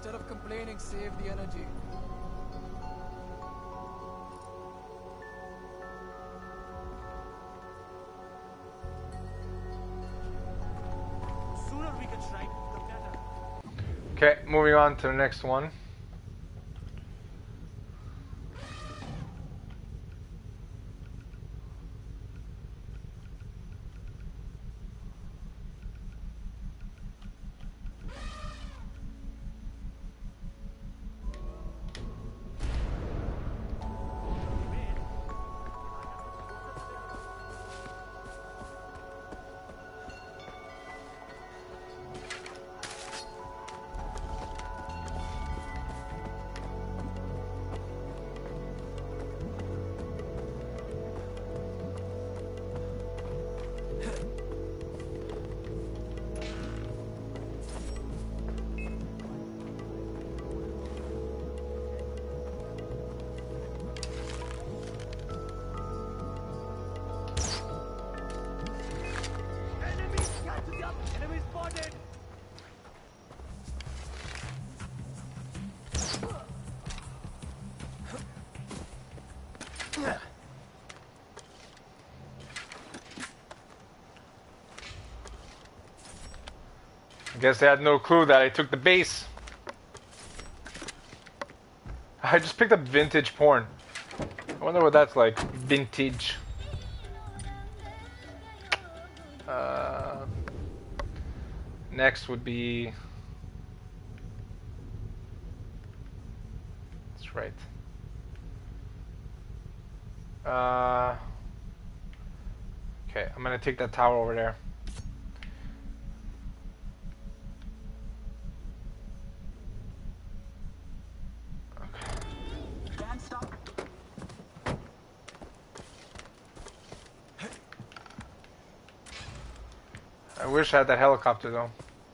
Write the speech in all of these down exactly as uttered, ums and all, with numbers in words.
Instead of complaining, save the energy. Sooner we can strike, the better. Okay, moving on to the next one. I guess they had no clue that I took the base. I just picked up vintage porn. I wonder what that's like. Vintage. Uh, next would be... That's right. Uh, okay, I'm gonna take that tower over there. I wish I had that helicopter though.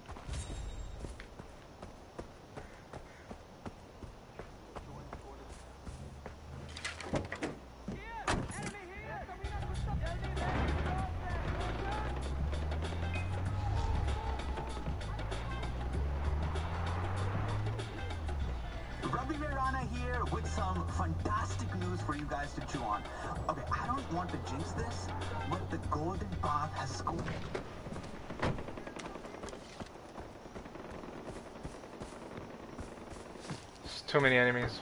Ravi Verana here with some fantastic news for you guys to chew on. Okay, I don't want to jinx this, but the Golden Path has scored. Too many enemies.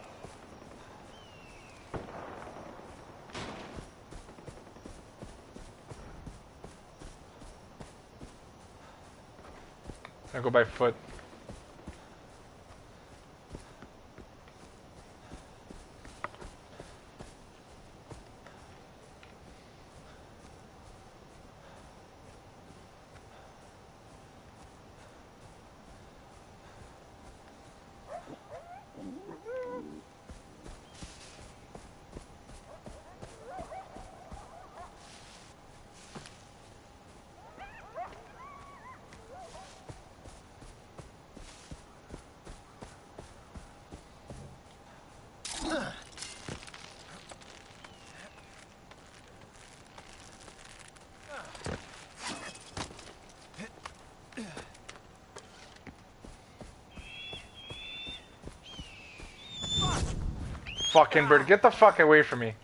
I go by foot. Fucking bird, get the fuck away from me.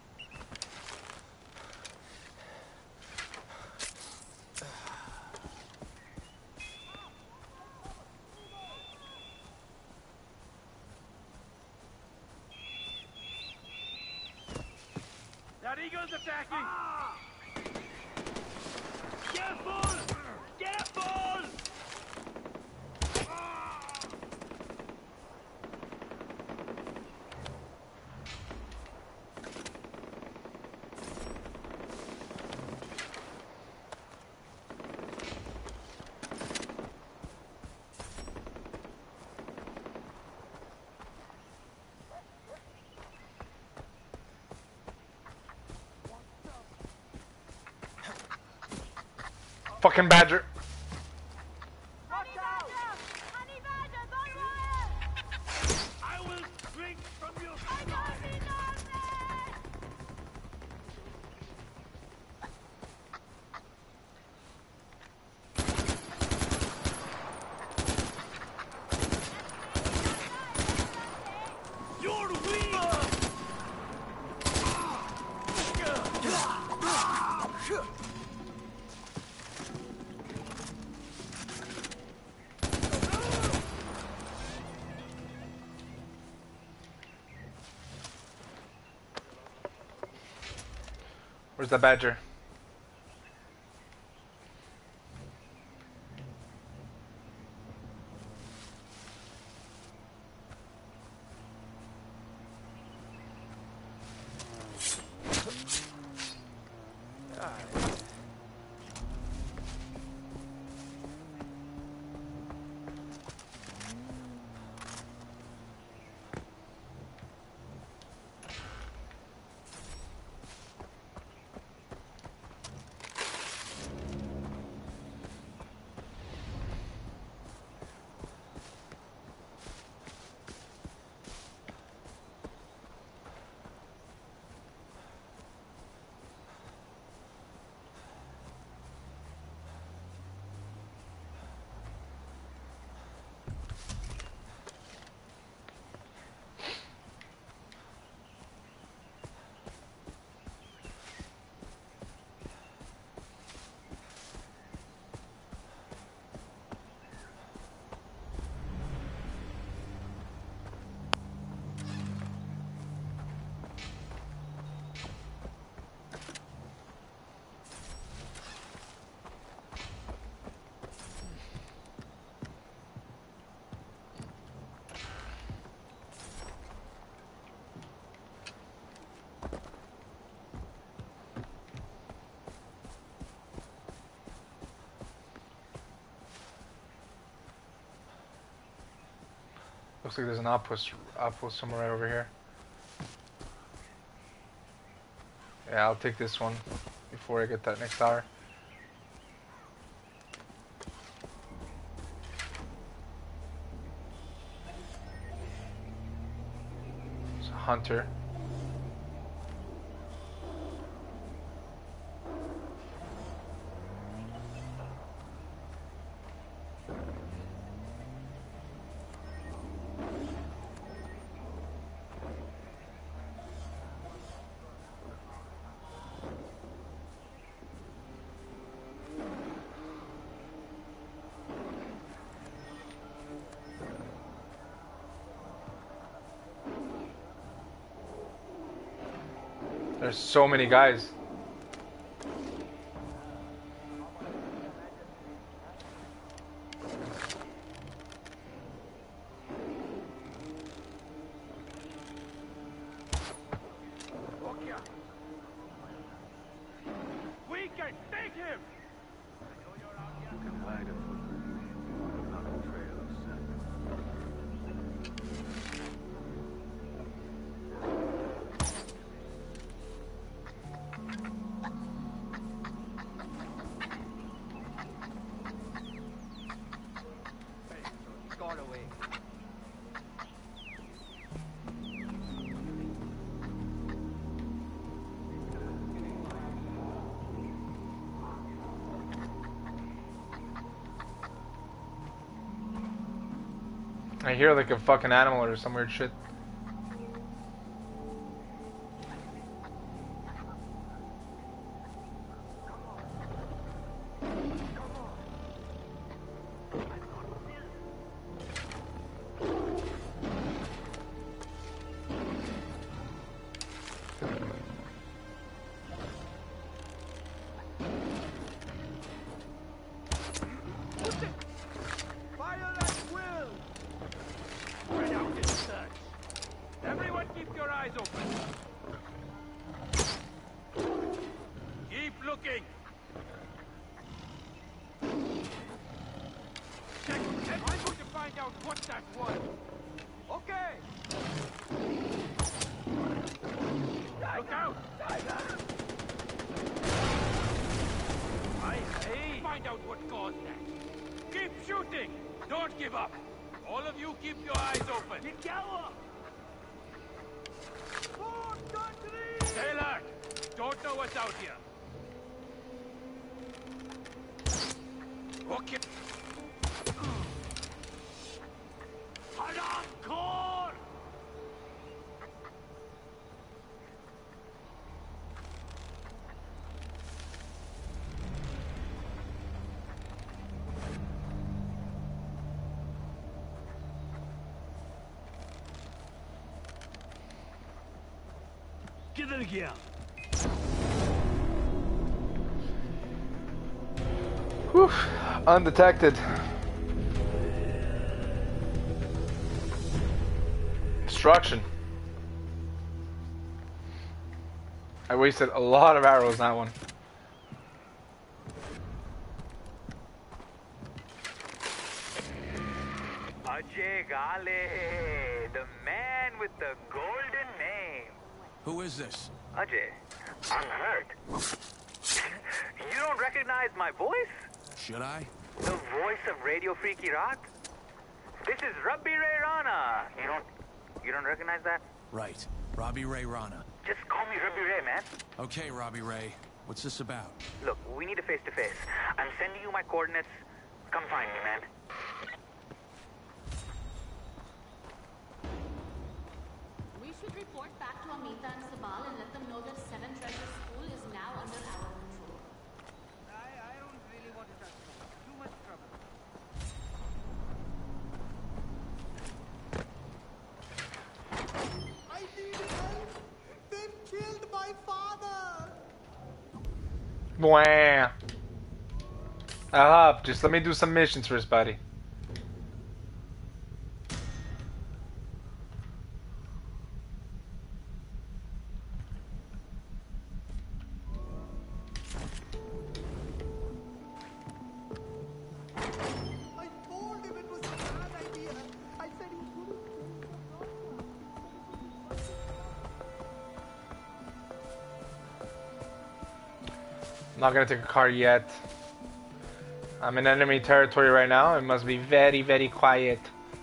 That eagle's attacking! Careful! Careful! Fucking badger. Watch out! Honey badger, by I will drink from your Where's the badger? Looks like there's an outpost, outpost somewhere right over here. Yeah, I'll take this one before I get that next tower. It's a hunter. There's so many guys. We can take him! I hear like a fucking animal or some weird shit. Fire at will! Spread out in search. Everyone keep your eyes open. Keep looking. Check. I'm going to find out what that was. Okay. Look out! I say, find out what caused that. Keep shooting. Don't give up. All of you keep your eyes open. Stay alert. Don't know what's out here. Okay. Hardcore! किधर गया Whew. Undetected. Destruction. I wasted a lot of arrows on that one. Ajay Gale, the man with the golden name. Who is this? Ajay, I'm hurt. You don't recognize my voice? Should I? The voice of Radio Freaky Rock? This is Rabbi Ray Rana. You don't, you don't recognize that? Right. Robbie Ray Rana. Just call me Rabbi Ray, man. Okay, Robbie Ray. What's this about? Look, we need a face-to-face. I'm sending you my coordinates. Come find me, man. We should report back to Amita and Sabal and let them know that Seven Treasures School is now under our control. I, I don't really want to touch them. Too much trouble. I need help. They've killed my father. Wah. Ah, just let me do some missions first, buddy. I told him it was a bad idea. I said he couldn't I'm not gonna take a car yet. I'm in enemy territory right now. It must be very, very quiet.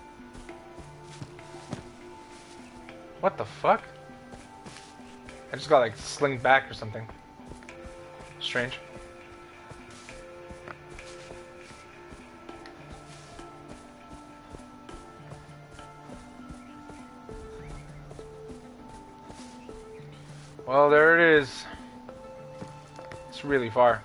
What the fuck? I just got like slinged back or something. Strange. Well, there it is. It's really far.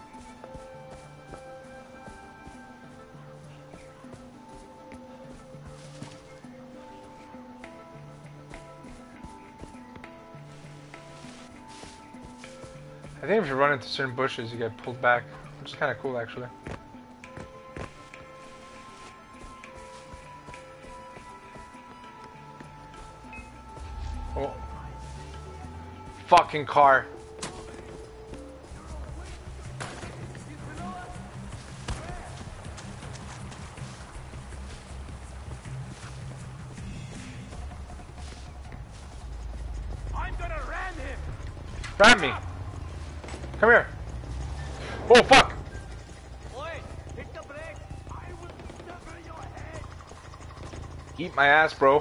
I think if you run into certain bushes, you get pulled back, which is kind of cool, actually. Oh. Fucking car. I'm gonna ram him! Ram me. Come here. Oh, fuck. Oi! Hit the brake! I will sever your head! Eat my ass, bro.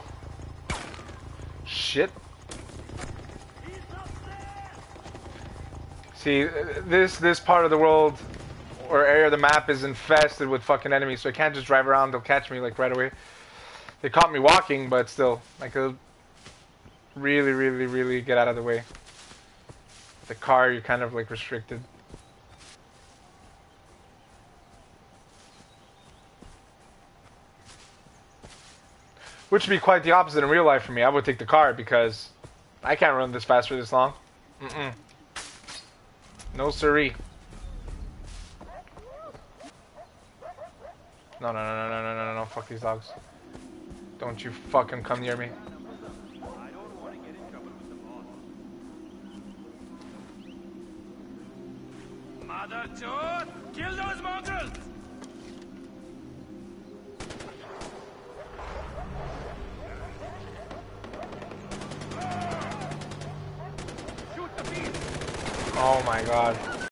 Shit. He's up there! See, this this part of the world or area of the map is infested with fucking enemies, so I can't just drive around. They'll catch me like right away. They caught me walking, but still, I could really, really, really get out of the way. The car, you're kind of like restricted. Which would be quite the opposite in real life for me. I would take the car because I can't run this fast for this long. Mm-mm. No siree. No, no, no, no, no, no, no, no, fuck these dogs. Don't you fucking come near me. I don't want to get in trouble with the boss. Mother Toad! Kill those mongrels! Shoot the beast! Oh my god.